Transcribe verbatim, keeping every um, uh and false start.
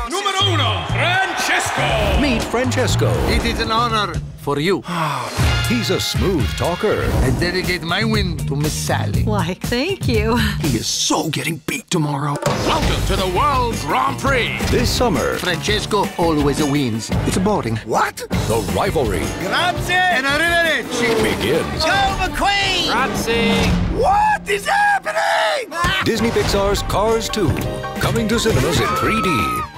Numero uno, Francesco. Meet Francesco. It is an honor for you. He's a smooth talker. I dedicate my win to Miss Sally. Why, thank you. He is so getting beat tomorrow. Welcome to the World Grand Prix. This summer, Francesco always wins. It's boring. what? The rivalry Grazie and arrivederci. begins. Go McQueen! Grazie. What is happening? Disney Pixar's Cars two, coming to cinemas in three D.